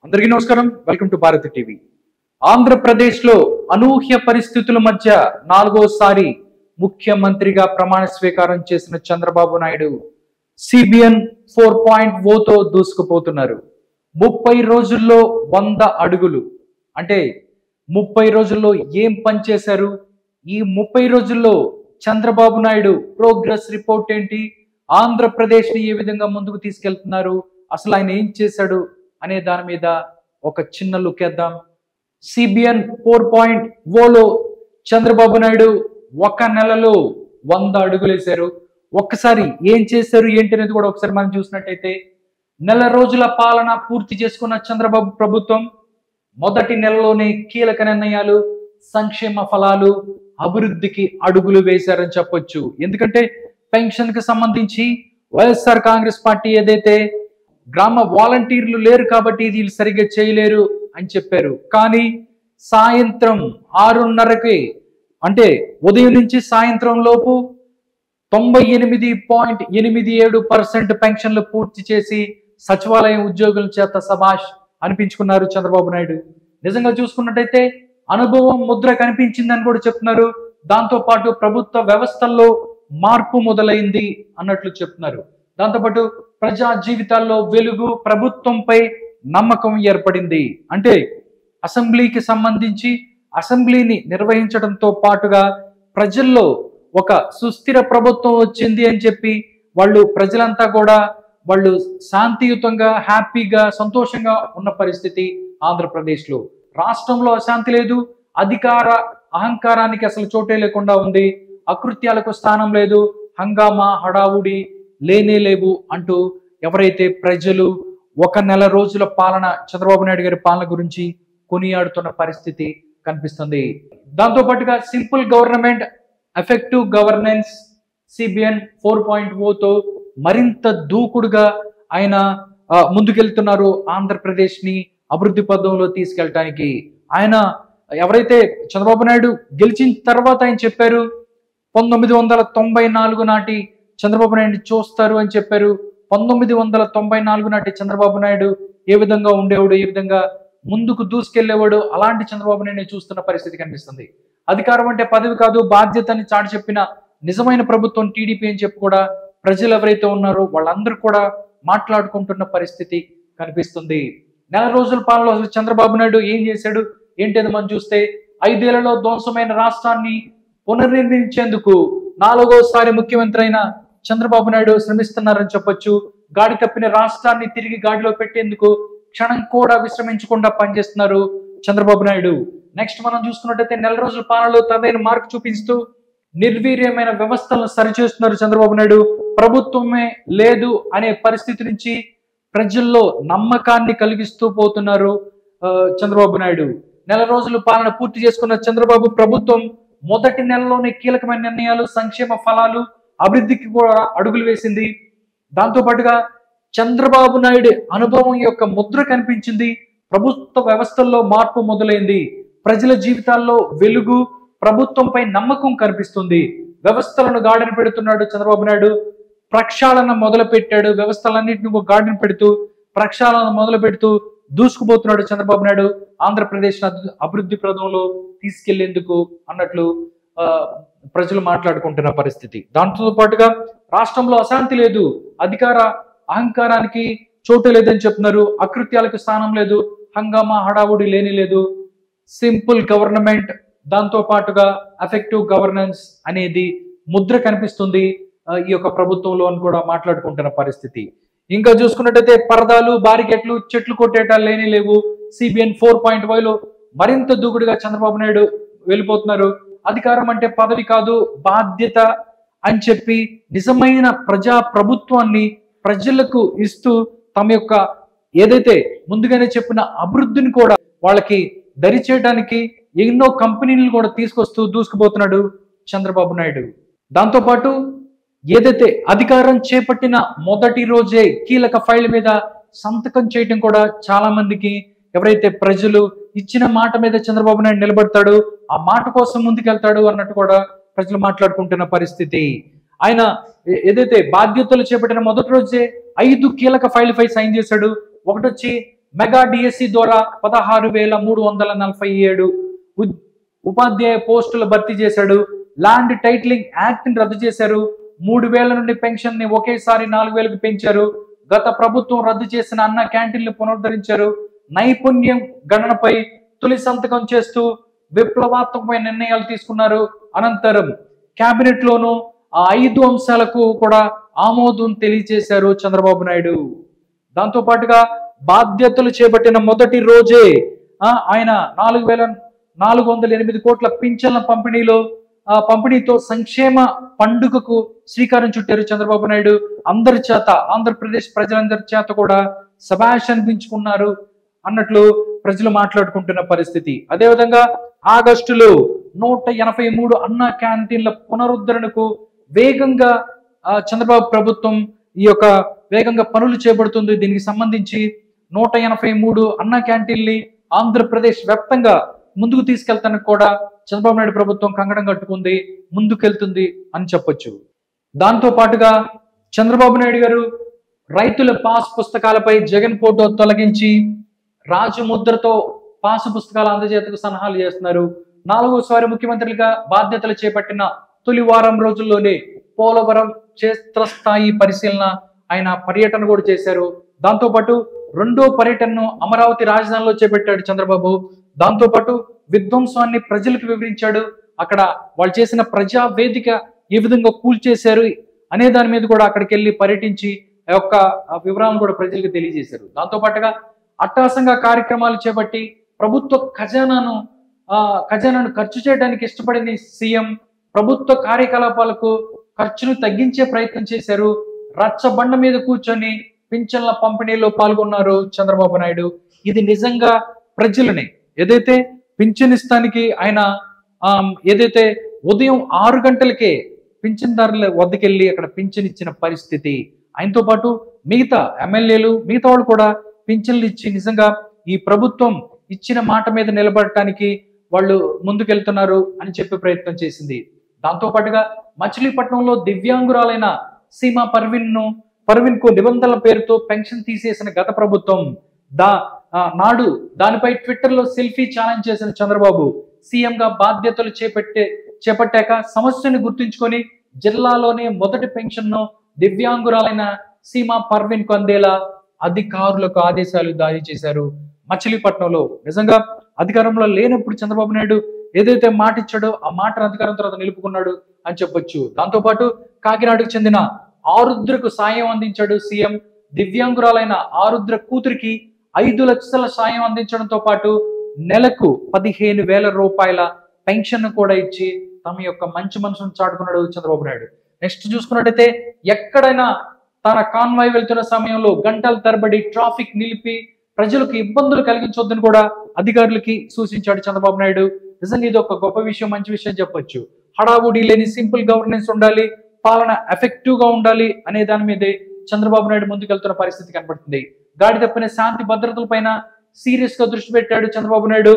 అందరికీ నమస్కారం. Welcome to Bharathi TV. ఆంధ్రప్రదేశ్లో అనూహ్య పరిస్థితుల మధ్య నాలుగోసారి ముఖ్యమంత్రిగా ప్రమాణ స్వీకారం చేసిన చంద్రబాబు నాయుడు CBN 4.0తో దూసుకుపోతున్నారు. 30 రోజుల్లో 100 అడుగులు అంటే 30 రోజుల్లో ఏం పని చేశారు? ఈ 30 రోజుల్లో చంద్రబాబు నాయుడు ప్రోగ్రెస్ రిపోర్ట్ ఏంటి? ఆంధ్రప్రదేశ్ని ఏ విధంగా ముందుకు తీసుకెళ్తున్నారు? అసలు ఆయన ఏం చేశాడు అనే దాని మీద ఒక చిన్న లుక్ వేద్దాం. CBN 4.0లో చంద్రబాబు నాయుడు ఒక నెలలో 100 అడుగులు వేశారు. ఒక్కసారి ఏం చేశారు ఏంటి అనేది కూడా ఒకసారి మనం చూసినట్టయితే, నెల రోజుల పాలన పూర్తి చేసుకున్న చంద్రబాబు ప్రభుత్వం మొదటి నెలలోనే కీలక నిర్ణయాలు, సంక్షేమ ఫలాలు, అభివృద్ధికి అడుగులు వేశారని చెప్పొచ్చు. ఎందుకంటే పెన్షన్ కి సంబంధించి వైఎస్ఆర్ కాంగ్రెస్ పార్టీ ఏదైతే గ్రామ వాలంటీర్లు లేరు కాబట్టి వీళ్ళు సరిగ్గా చేయలేరు అని చెప్పారు. కానీ సాయంత్రం 6:30కి అంటే ఉదయం నుంచి సాయంత్రం లోపు 98.87% పెన్షన్లు పూర్తి చేసి సచివాలయం ఉద్యోగుల చేత సభాష్ అనిపించుకున్నారు చంద్రబాబు నాయుడు. నిజంగా చూసుకున్నట్టయితే అనుభవం ముద్ర కనిపించిందని కూడా చెప్తున్నారు. దాంతో పాటు ప్రభుత్వ వ్యవస్థల్లో మార్పు మొదలైంది అన్నట్లు చెప్తున్నారు. దాంతోపాటు ప్రజా జీవితాల్లో వెలుగు, ప్రభుత్వంపై నమ్మకం ఏర్పడింది. అంటే అసెంబ్లీకి సంబంధించి అసెంబ్లీని నిర్వహించడంతో పాటుగా ప్రజల్లో ఒక సుస్థిర ప్రభుత్వం వచ్చింది అని చెప్పి ప్రజలంతా కూడా శాంతియుతంగా, హ్యాపీగా, సంతోషంగా ఉన్న పరిస్థితి ఆంధ్రప్రదేశ్లో. రాష్ట్రంలో అశాంతి లేదు, అధికార అహంకారానికి అసలు చోటే లేకుండా ఉంది, అకృత్యాలకు స్థానం లేదు, హంగామా హడావుడి లేనే లేవు అంటూ ఎవరైతే ప్రజలు ఒక నెల రోజుల పాలన చంద్రబాబు నాయుడు గారి పాలన గురించి కొనియాడుతున్న పరిస్థితి కనిపిస్తుంది. దాంతో పాటుగా simple government, effective governance CBN 4.0తో మరింత దూకుడుగా ఆయన ముందుకెళ్తున్నారు. ఆంధ్రప్రదేశ్ ని అభివృద్ధి పథంలో తీసుకెళ్ళటానికి ఆయన ఎవరైతే చంద్రబాబు నాయుడు గెలిచిన తర్వాత ఆయన చెప్పారు 1994 నాటి చంద్రబాబు నాయుడు చూస్తారు అని చెప్పారు. 1994 నాటి చంద్రబాబు నాయుడు ఏ విధంగా ఉండేవాడు, ఏ విధంగా ముందుకు దూసుకెళ్లేవాడు, అలాంటి చంద్రబాబు నాయుడు చూస్తున్న పరిస్థితి కనిపిస్తుంది. అధికారం అంటే పదవి కాదు, బాధ్యతని చాటి చెప్పిన నిజమైన ప్రభుత్వం టీడీపీ అని చెప్పి కూడా ప్రజలు ఎవరైతే ఉన్నారో వాళ్ళందరూ కూడా మాట్లాడుకుంటున్న పరిస్థితి కనిపిస్తుంది. నెల రోజుల పాలనలో అసలు చంద్రబాబు నాయుడు ఏం చేశాడు ఏంటి మనం చూస్తే, 5 ఏళ్లలో ధ్వంసమైన రాష్ట్రాన్ని పునర్నిర్మించేందుకు 4వసారి ముఖ్యమంత్రి అయిన చంద్రబాబు నాయుడు శ్రమిస్తున్నారని చెప్పొచ్చు. గాడి తప్పిన రాష్ట్రాన్ని తిరిగి గాడిలో పెట్టేందుకు క్షణం కూడా విశ్రమించకుండా పనిచేస్తున్నారు చంద్రబాబు నాయుడు. నెక్స్ట్ మనం చూసుకున్నట్టయితే నెల రోజుల పాలనలో తనదైన మార్కు చూపిస్తూ నిర్వీర్యమైన వ్యవస్థలను సరిచేస్తున్నారు చంద్రబాబు నాయుడు. ప్రభుత్వమే లేదు అనే పరిస్థితి నుంచి ప్రజల్లో నమ్మకాన్ని కలిగిస్తూ పోతున్నారు చంద్రబాబు నాయుడు. నెల రోజుల పాలన పూర్తి చేసుకున్న చంద్రబాబు ప్రభుత్వం మొదటి నెలలోనే కీలకమైన నిర్ణయాలు, సంక్షేమ ఫలాలు, అభివృద్ధికి కూడా అడుగులు వేసింది. దాంతో పాటుగా చంద్రబాబు నాయుడు అనుభవం యొక్క ముద్ర కనిపించింది. ప్రభుత్వ వ్యవస్థల్లో మార్పు మొదలైంది. ప్రజల జీవితాల్లో వెలుగు, ప్రభుత్వంపై నమ్మకం కనిపిస్తుంది. వ్యవస్థలను గాడిన పెడుతున్నాడు చంద్రబాబు నాయుడు. ప్రక్షాళన మొదలు పెట్టాడు. వ్యవస్థలన్నింటినీ గాడిన పెడుతూ ప్రక్షాళన మొదలు పెడుతూ దూసుకుపోతున్నాడు చంద్రబాబు నాయుడు. ఆంధ్రప్రదేశ్ అభివృద్ధి పథంలో తీసుకెళ్లేందుకు అన్నట్లు ప్రజలు మాట్లాడుకుంటున్న పరిస్థితి. దాంతో పాటుగా రాష్ట్రంలో అశాంతి లేదు, అధికార అహంకారానికి చోటు లేదని చెప్తున్నారు, అకృత్యాలకు స్థానం లేదు, హంగామా హడావుడి లేని లేదు, సింపుల్ గవర్నమెంట్, దాంతో పాటుగా ఎఫెక్టివ్ గవర్నెన్స్ అనేది ముద్ర కనిపిస్తుంది ఈ యొక్క ప్రభుత్వంలో అని కూడా మాట్లాడుకుంటున్న పరిస్థితి. ఇంకా చూసుకున్నట్టయితే పరదాలు, బారికెట్లు, చెట్లు కొట్టేటాలు లేని లేవు. CBN 4.0లో మరింత దూకుడుగా చంద్రబాబు నాయుడు వెళ్ళిపోతున్నారు. అధికారం అంటే పదవి కాదు, బాధ్యత అని చెప్పి నిజమైన ప్రజా ప్రభుత్వాన్ని ప్రజలకు ఇస్తూ తమ యొక్క ఏదైతే ముందుగానే చెప్పిన అభివృద్ధిని కూడా వాళ్ళకి దరిచేయడానికి ఎన్నో కంపెనీలను కూడా తీసుకొస్తూ దూసుకుపోతున్నాడు చంద్రబాబు నాయుడు. దాంతోపాటు ఏదైతే అధికారం చేపట్టిన మొదటి రోజే కీలక ఫైల్ మీద సంతకం చేయటం కూడా చాలా మందికి, ఎవరైతే ప్రజలు ఇచ్చిన మాట మీద చంద్రబాబు నాయుడు నిలబడతాడు, ఆ మాట కోసం ముందుకెళ్తాడు అన్నట్టు కూడా ప్రజలు మాట్లాడుకుంటున్న పరిస్థితి. ఆయన ఏదైతే బాధ్యతలు చేపట్టిన మొదటి రోజే 5 కీలక ఫైల్ పై సైన్ చేశాడు. ఒకటి వచ్చి మెగా డిఎస్సి ద్వారా 16,347 ఉపాధ్యాయ పోస్టులు భర్తీ చేశాడు. ల్యాండ్ టైటిలింగ్ యాక్ట్ ని రద్దు చేశారు. 3,000 నుండి పెన్షన్ ని ఒకేసారి 4,000కి పెంచారు. గత ప్రభుత్వం రద్దు చేసిన అన్న క్యాంటీన్లు పునరుద్ధరించారు. నైపుణ్యం గణనపై తొలి సంతకం చేస్తూ విప్లవాత్మకమైన నిర్ణయాలు తీసుకున్నారు. అనంతరం కేబినెట్ లోను ఆ 5 అంశాలకు కూడా ఆమోదం తెలియజేశారు చంద్రబాబు నాయుడు. దాంతో పాటుగా బాధ్యతలు చేపట్టిన మొదటి రోజే ఆయన 4,408 కోట్ల పింఛన్ల పంపిణీతో సంక్షేమ పండుగకు శ్రీకారం చుట్టారు చంద్రబాబు నాయుడు. అందరి చేత, ఆంధ్రప్రదేశ్ ప్రజలందరి చేత కూడా శభాష్ అనిపించుకున్నారు అన్నట్లు ప్రజలు మాట్లాడుకుంటున్న పరిస్థితి. అదేవిధంగా ఆగస్టులో 183 అన్న క్యాంటీన్ల పునరుద్ధరణకు వేగంగా చంద్రబాబు ప్రభుత్వం వేగంగా పనులు చేపడుతుంది. దీనికి సంబంధించి 183 అన్న క్యాంటీన్ని ఆంధ్రప్రదేశ్ వ్యాప్తంగా ముందుకు తీసుకెళ్తానికి కూడా చంద్రబాబు నాయుడు ప్రభుత్వం కంకణం కట్టుకుంది, ముందుకెళ్తుంది అని చెప్పొచ్చు. దాంతో పాటుగా చంద్రబాబు నాయుడు గారు రైతుల పాస్ పుస్తకాలపై జగన్ ఫోటో తొలగించి రాజముద్రతో పాసు పుస్తకాల అందజేతకు సన్నాహాలు చేస్తున్నారు. 4వసారి ముఖ్యమంత్రిగా బాధ్యతలు చేపట్టిన తొలి వారం రోజుల్లోనే పోలవరం క్షేత్రస్థాయి పరిశీలన ఆయన పర్యటన కూడా చేశారు. దాంతోపాటు 2వ పర్యటనను అమరావతి రాజధానిలో చేపట్టాడు చంద్రబాబు. దాంతోపాటు విధ్వంసాన్ని ప్రజలకు వివరించాడు. అక్కడ వాళ్ళు చేసిన ప్రజా వేదిక ఏ విధంగా కూల్చేశారు అనే దాని మీద కూడా అక్కడికి వెళ్ళి పర్యటించి ఆ యొక్క వివరాలను కూడా ప్రజలకు తెలియజేశారు. దాంతో పాటుగా అట్టహాసంగా కార్యక్రమాలు చేపట్టి ప్రభుత్వ ఖజానాను ఖర్చు చేయడానికి ఇష్టపడిన సీఎం ప్రభుత్వ కార్యకలాపాలకు ఖర్చును తగ్గించే ప్రయత్నం చేశారు. రచ్చబండ మీద కూర్చొని పింఛన్ల పంపిణీలో పాల్గొన్నారు చంద్రబాబు నాయుడు. ఇది నిజంగా ప్రజలని ఏదైతే పింఛన్ ఇస్తానికి ఆయన ఏదైతే ఉదయం 6 గంటలకే పింఛన్దారుల వద్దకెళ్ళి అక్కడ పింఛన్ ఇచ్చిన పరిస్థితి. ఆయనతో పాటు మిగతా ఎమ్మెల్యేలు మిగతా వాళ్ళు కూడా పింఛన్లు ఇచ్చి నిజంగా ఈ ప్రభుత్వం ఇచ్చిన మాట మీద నిలబడటానికి వాళ్ళు ముందుకెళ్తున్నారు అని చెప్పే ప్రయత్నం చేసింది. దాంతో పాటుగా మచిలీపట్నంలో దివ్యాంగురాలైన సీమా పర్వీన్ కు నిబంధనల పేరుతో పెన్షన్ తీసేసిన గత ప్రభుత్వం నాడు దానిపై ట్విట్టర్ లో సెల్ఫీ ఛాలెంజ్ చేసిన చంద్రబాబు సీఎం గా బాధ్యతలు చేపట్టాక సమస్యను గుర్తుంచుకొని జిల్లాలోనే మొదటి పెన్షన్ ను దివ్యాంగురాలైన సీమా పర్వీన్ కు అందేలా అధికారులకు ఆదేశాలు జారీ చేశారు. మచిలీపట్నంలో నిజంగా అధికారంలో లేనప్పుడు చంద్రబాబు నాయుడు ఏదైతే మాట ఇచ్చాడో ఆ మాటను అధికారం తర్వాత నిలుపుకున్నాడు అని చెప్పొచ్చు. దాంతో పాటు కాకినాడకు చెందిన ఆరుద్రకు సాయం అందించాడు సీఎం. దివ్యాంగురాలైన ఆరుద్ర కూతురికి 5 లక్షల సాయం అందించడంతో పాటు నెలకు 15,000 రూపాయల పెన్షన్ కూడా ఇచ్చి తమ యొక్క మంచి మనసును చాటుకున్నాడు చంద్రబాబు నాయుడు. నెక్స్ట్ చూసుకున్నట్టయితే ఎక్కడైనా తన కాన్వాయ్ వెళ్తున్న సమయంలో గంటల తరబడి ట్రాఫిక్ నిలిపి ప్రజలకు ఇబ్బందులు కలిగించొద్దని కూడా అధికారులకి సూచించాడు చంద్రబాబు నాయుడు. నిజంగా ఇది ఒక గొప్ప విషయం, మంచి విషయం చెప్పొచ్చు. హడావుడి లేని సింపుల్ గవర్నెన్స్ ఉండాలి, పాలన ఎఫెక్టివ్ గా ఉండాలి అనే దాని మీదే చంద్రబాబు నాయుడు ముందుకెళ్తున్న పరిస్థితి కనబడుతుంది. గాడి తప్పిన శాంతి భద్రతల పైన సీరియస్ గా దృష్టి పెట్టాడు చంద్రబాబు నాయుడు.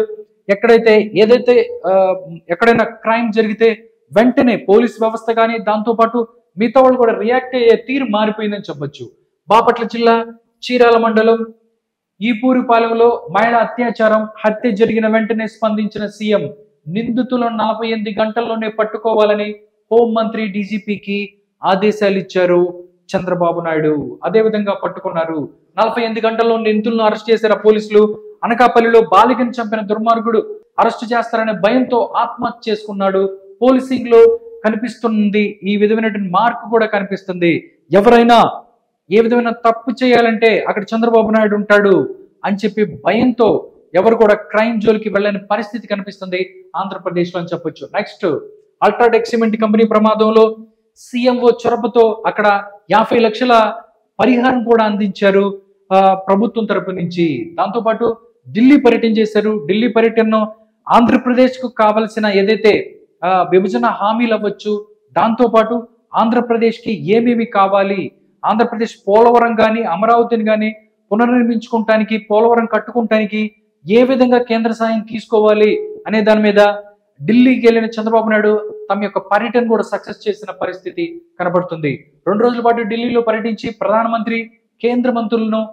ఎక్కడైనా క్రైమ్ జరిగితే వెంటనే పోలీస్ వ్యవస్థ కానీ దాంతో పాటు మిగతా వాళ్ళు కూడా రియాక్ట్ అయ్యే తీరు మారిపోయిందని చెప్పొచ్చు. బాపట్ల జిల్లా చీరాల మండలం ఈపూరిపాలెంలో మహిళా హత్య జరిగిన వెంటనే స్పందించిన సీఎం నిందితులను 48 గంటల్లోనే పట్టుకోవాలని హోంమంత్రి డీజీపీకి ఆదేశాలు ఇచ్చారు చంద్రబాబు నాయుడు. అదే విధంగా పట్టుకున్నారు. 48 గంటల్లో నిందితులను అరెస్ట్ చేశారు పోలీసులు. అనకాపల్లిలో బాలికను చంపిన దుర్మార్గుడు అరెస్టు చేస్తారనే భయంతో ఆత్మహత్య చేసుకున్నాడు. పోలీసింగ్ లో కనిపిస్తుంది ఈ విధమైన మార్పు కూడా కనిపిస్తుంది. ఎవరైనా ఏ విధమైన తప్పు చేయాలంటే అక్కడ చంద్రబాబు నాయుడు ఉంటాడు అని చెప్పి భయంతో ఎవరు కూడా క్రైమ్ జోలికి వెళ్ళని పరిస్థితి కనిపిస్తుంది ఆంధ్రప్రదేశ్ లో అని చెప్పొచ్చు. నెక్స్ట్ అల్ట్రాటెక్ సిమెంట్ కంపెనీ ప్రమాదంలో సీఎంఓ చొరవతో అక్కడ 50 లక్షల పరిహారం కూడా అందించారు ప్రభుత్వం తరపు నుంచి. దాంతో పాటు ఢిల్లీ పర్యటన చేశారు. ఢిల్లీ పర్యటనను ఆంధ్రప్రదేశ్ కు కావలసిన ఏదైతే విభజన హామీలు అవ్వచ్చు, దాంతో పాటు ఆంధ్రప్రదేశ్ కి ఏమేమి కావాలి, ఆంధ్రప్రదేశ్ పోలవరం కానీ అమరావతిని కానీ పునర్నిర్మించుకోవటానికి పోలవరం కట్టుకోవటానికి ఏ విధంగా కేంద్ర సాయం తీసుకోవాలి అనే దాని మీద ఢిల్లీకి వెళ్ళిన చంద్రబాబు నాయుడు తమ యొక్క పర్యటన కూడా సక్సెస్ చేసిన పరిస్థితి కనబడుతుంది. 2 రోజుల పాటు ఢిల్లీలో పర్యటించి ప్రధానమంత్రి కేంద్ర మంత్రులను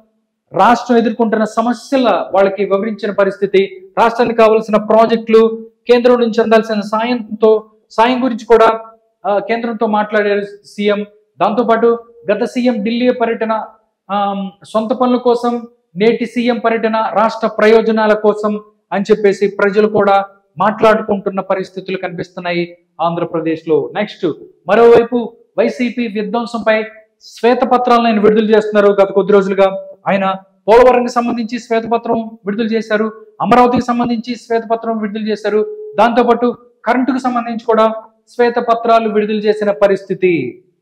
రాష్ట్రం ఎదుర్కొంటున్న సమస్యల వాళ్ళకి వివరించిన పరిస్థితి, రాష్ట్రానికి కావాల్సిన ప్రాజెక్టులు, కేంద్రం నుంచి అందాల్సిన సాయం గురించి కూడా కేంద్రంతో మాట్లాడారు సీఎం. దాంతోపాటు గత సీఎం ఢిల్లీ పర్యటన సొంత పనుల కోసం, నేటి సీఎం పర్యటన రాష్ట్ర ప్రయోజనాల కోసం అని చెప్పేసి ప్రజలు కూడా మాట్లాడుకుంటున్న పరిస్థితులు కనిపిస్తున్నాయి ఆంధ్రప్రదేశ్లో. నెక్స్ట్, మరోవైపు వైసీపీ విధ్వంసంపై శ్వేతపత్రాలను ఆయన విడుదల చేస్తున్నారు. గత కొద్ది రోజులుగా ఆయన పోలవరంకి సంబంధించి శ్వేతపత్రం విడుదల చేశారు, అమరావతికి సంబంధించి శ్వేతపత్రం విడుదల చేశారు, దాంతోపాటు కరెంటుకు సంబంధించి కూడా శ్వేతపత్రాలు విడుదల చేసిన పరిస్థితి.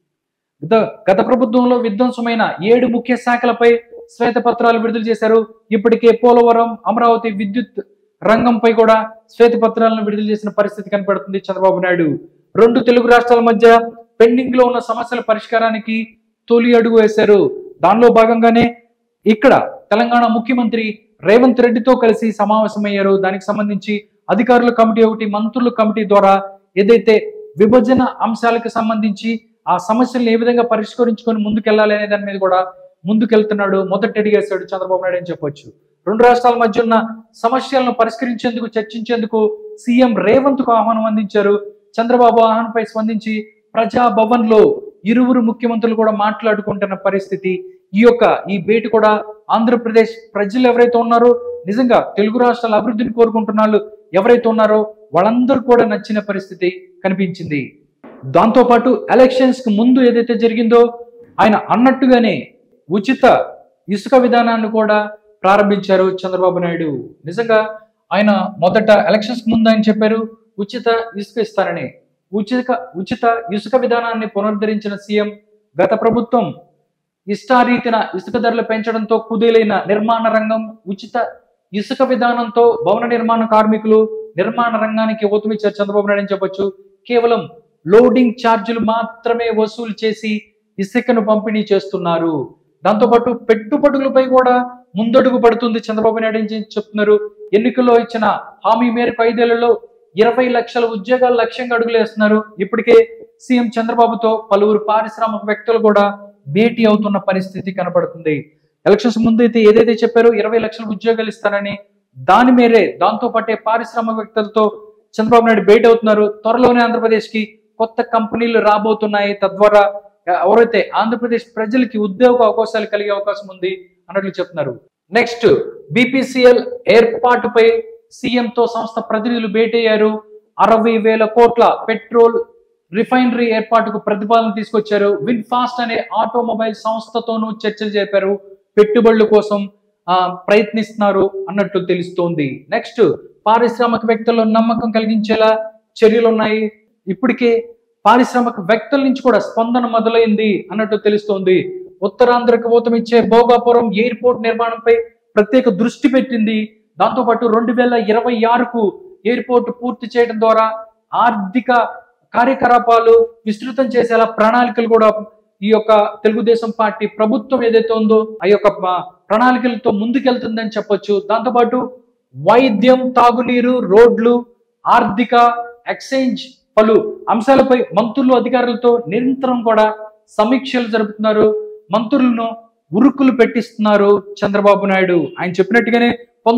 గత ప్రభుత్వంలో విధ్వంసమైన 7 ముఖ్య శాఖలపై శ్వేతపత్రాలు విడుదల చేశారు. ఇప్పటికే పోలవరం, అమరావతి విద్యుత్ రంగంపై కూడా శ్వేతపత్రాలను విడుదల చేసిన పరిస్థితి కనపడుతుంది చంద్రబాబు నాయుడు. 2 తెలుగు రాష్ట్రాల మధ్య పెండింగ్ లో ఉన్న సమస్యల పరిష్కారానికి తొలి అడుగు వేశారు. దానిలో భాగంగానే ఇక్కడ తెలంగాణ ముఖ్యమంత్రి రేవంత్ రెడ్డితో కలిసి సమావేశమయ్యారు. దానికి సంబంధించి అధికారుల కమిటీ ఒకటి, మంత్రుల కమిటీ ద్వారా ఏదైతే విభజన అంశాలకు సంబంధించి ఆ సమస్యలను ఏ విధంగా పరిష్కరించుకొని ముందుకెళ్లాలి అనే దాని మీద కూడా ముందుకెళ్తున్నాడు. మొదటి అడిగేశాడు చంద్రబాబు నాయుడు అని చెప్పొచ్చు. 2 రాష్ట్రాల మధ్య ఉన్న సమస్యలను పరిష్కరించేందుకు, చర్చించేందుకు సీఎం రేవంత్ కు ఆహ్వానం అందించారు. చంద్రబాబు ఆహ్వానంపై స్పందించి ప్రజాభవన్ లో ఇరువురు ముఖ్యమంత్రులు కూడా మాట్లాడుకుంటున్న పరిస్థితి. ఈ భేటీ కూడా ఆంధ్రప్రదేశ్ ప్రజలు ఎవరైతే ఉన్నారో, నిజంగా తెలుగు రాష్ట్రాల అభివృద్ధిని కోరుకుంటున్న వాళ్ళు ఎవరైతే ఉన్నారో వాళ్ళందరూ కూడా నచ్చిన పరిస్థితి కనిపించింది. దాంతో పాటు ఎలక్షన్స్ కు ముందు ఏదైతే జరిగిందో ఆయన అన్నట్టుగానే ఉచిత ఇసుక విధానాన్ని కూడా ప్రారంభించారు చంద్రబాబు నాయుడు. నిజంగా ఆయన మొదట ఎలక్షన్స్ కు ముందు ఆయన చెప్పారు ఉచిత ఇసుక ఇస్తారని. ఉచిత ఇసుక విధానాన్ని పునరుద్ధరించిన సీఎం, గత ప్రభుత్వం ఇష్టారీతిన ఇసుక ధరలు పెంచడంతో కుదేలైన నిర్మాణ రంగం ఉచిత ఇసుక విధానంతో భవన నిర్మాణ కార్మికులు నిర్మాణ రంగానికి ఊతమిచ్చారు చంద్రబాబు నాయుడు అని చెప్పొచ్చు. కేవలం లోడింగ్ ఛార్జీలు మాత్రమే వసూలు చేసి ఇసుకను పంపిణీ చేస్తున్నారు. దాంతోపాటు పెట్టుబడులపై కూడా ముందడుగు పడుతుంది చంద్రబాబు నాయుడు అని చెప్తున్నారు. ఎన్నికల్లో ఇచ్చిన హామీ మేరకు 5 ఏళ్లలో 20 లక్షల ఉద్యోగాలు లక్ష్యంగా అడుగులేస్తున్నారు. ఇప్పటికే సీఎం చంద్రబాబుతో పలువురు పారిశ్రామికవేత్తలు కూడా భేటీ అవుతున్న పరిస్థితి కనబడుతుంది. ఎలక్షన్స్ ముందు అయితే ఏదైతే చెప్పారో 20 లక్షల ఉద్యోగాలు ఇస్తారని, దాని మేరే దాంతో పాటే పారిశ్రామికవేత్తలతో చంద్రబాబు నాయుడు భేటీ అవుతున్నారు. త్వరలోనే ఆంధ్రప్రదేశ్ కి కొత్త కంపెనీలు రాబోతున్నాయి. తద్వారా ఎవరైతే ఆంధ్రప్రదేశ్ ప్రజలకి ఉద్యోగ అవకాశాలు కలిగే అవకాశం ఉంది అన్నట్లు చెప్తున్నారు. నెక్స్ట్, బీపీసీఎల్ ఏర్పాటుపై సీఎంతో సంస్థ ప్రతినిధులు భేటీ అయ్యారు. 60,000 కోట్ల పెట్రోల్ రిఫైనరీ ఏర్పాటుకు ప్రతిపాదన తీసుకొచ్చారు. విన్ఫాస్ట్ అనే ఆటోమొబైల్ సంస్థతోనూ చర్చలు జరిపారు. పెట్టుబడుల కోసం ప్రయత్నిస్తున్నారు అన్నట్టు తెలుస్తోంది. నెక్స్ట్, పారిశ్రామికవేత్తల్లో నమ్మకం కలిగించేలా చర్యలు ఉన్నాయి. ఇప్పటికే పారిశ్రామికవేత్తల నుంచి కూడా స్పందన మొదలైంది అన్నట్టు తెలుస్తోంది. ఉత్తరాంధ్రకు ఊతమిచ్చే భోగాపురం ఎయిర్పోర్ట్ నిర్మాణంపై ప్రత్యేక దృష్టి పెట్టింది. దాంతోపాటు 2026కు ఎయిర్పోర్ట్ పూర్తి చేయడం ద్వారా ఆర్థిక కార్యకలాపాలు విస్తృతం చేసేలా ప్రణాళికలు కూడా ఈ యొక్క తెలుగుదేశం పార్టీ ప్రభుత్వం ఏదైతే ఉందో ఆ యొక్క ప్రణాళికలతో ముందుకెళ్తుందని చెప్పొచ్చు. దాంతోపాటు వైద్యం, తాగునీరు, రోడ్లు, ఆర్థిక, ఎక్స్చేంజ్ పలు అంశాలపై మంత్రులు, అధికారులతో నిరంతరం కూడా సమీక్షలు జరుపుతున్నారు. మంత్రులను ఉరుకులు పెట్టిస్తున్నారు చంద్రబాబు నాయుడు. ఆయన చెప్పినట్టుగానే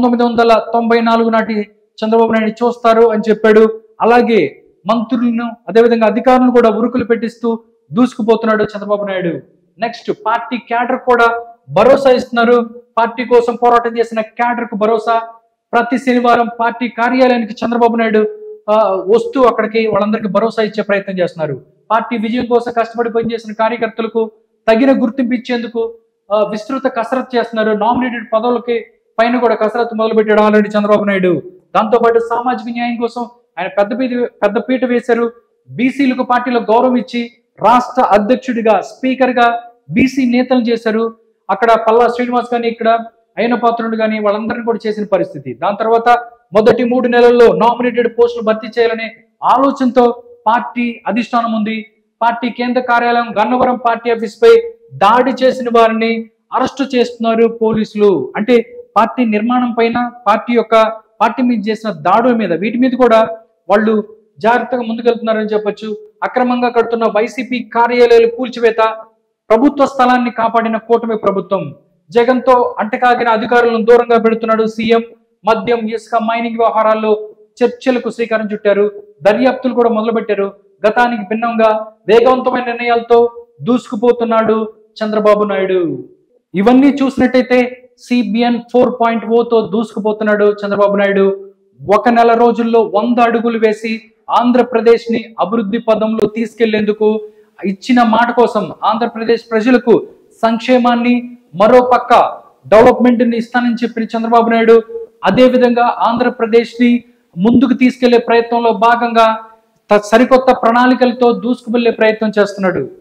1994 నాటి చంద్రబాబు నాయుడు చూస్తారు అని చెప్పాడు. అలాగే మంత్రులను, అదేవిధంగా అధికారులను కూడా ఉరుకులు పెట్టిస్తూ దూసుకుపోతున్నాడు Chandrababu Naidu. Next, party cadre కూడా భరోసా ఇస్తున్నారు. పార్టీ కోసం పోరాటం చేసిన క్యాడర్ కు భరోసా. ప్రతి శనివారం పార్టీ కార్యాలయానికి చంద్రబాబు నాయుడు వస్తూ అక్కడికి వాళ్ళందరికీ భరోసా ఇచ్చే ప్రయత్నం చేస్తున్నారు. పార్టీ విజయం కోసం కష్టపడి పనిచేసిన కార్యకర్తలకు తగిన గుర్తింపు ఇచ్చేందుకు విస్తృత కసరత్తు చేస్తున్నారు. నామినేటెడ్ పదవులకి పైన కూడా కసరత్తు మొదలు పెట్టాడు ఆల్రెడీ చంద్రబాబు నాయుడు. దాంతోపాటు సామాజిక న్యాయం కోసం ఆయన పెద్ద పీట వేశారు. బీసీలకు పార్టీలో గౌరవం ఇచ్చి రాష్ట్ర అధ్యక్షుడిగా, స్పీకర్ గా బీసీ నేతలు చేశారు. అక్కడ పల్లా శ్రీనివాస్ గాని, ఇక్కడ అయిన పాత్రుడు గాని వాళ్ళందరినీ కూడా చేసిన పరిస్థితి. దాని తర్వాత మొదటి 3 నెలల్లో నామినేటెడ్ పోస్టులు భర్తీ చేయాలనే ఆలోచనతో పార్టీ అధిష్టానం ఉంది. పార్టీ కేంద్ర కార్యాలయం గన్నవరం పార్టీ ఆఫీస్ పై దాడి చేసిన వారిని అరెస్టు చేస్తున్నారు పోలీసులు. అంటే పార్టీ నిర్మాణం పైన, పార్టీ మీద చేసిన దాడుల మీద, వీటి మీద కూడా వాళ్ళు జాగ్రత్తగా ముందుకెళ్తున్నారని చెప్పొచ్చు. అక్రమంగా కడుతున్న వైసీపీ కార్యాలయాలు కూల్చివేత, ప్రభుత్వ స్థలాన్ని కాపాడిన కూటమి ప్రభుత్వం. జగన్తో అంటకాగిన అధికారులను దూరంగా పెడుతున్నాడు సీఎం. మద్యం, ఇసుక, మైనింగ్ వ్యవహారాల్లో చర్చలకు శ్రీకారం చుట్టారు. దర్యాప్తులు కూడా మొదలుపెట్టారు. గతానికి భిన్నంగా వేగవంతమైన నిర్ణయాలతో దూసుకుపోతున్నాడు చంద్రబాబు నాయుడు. ఇవన్నీ చూసినట్టయితే CBN 4.0తో దూసుకుపోతున్నాడు చంద్రబాబు నాయుడు. 1 నెల రోజుల్లో 100 అడుగులు వేసి ఆంధ్రప్రదేశ్ ని అభివృద్ధి పదంలో తీసుకెళ్లేందుకు ఇచ్చిన మాట కోసం ఆంధ్రప్రదేశ్ ప్రజలకు సంక్షేమాన్ని, మరో పక్క డెవలప్మెంట్ ని ఇస్తానని చెప్పిన చంద్రబాబు నాయుడు అదే విధంగా ఆంధ్రప్రదేశ్ ని ముందుకు తీసుకెళ్లే ప్రయత్నంలో భాగంగా సరికొత్త ప్రణాళికలతో దూసుకువెళ్లే ప్రయత్నం చేస్తున్నాడు.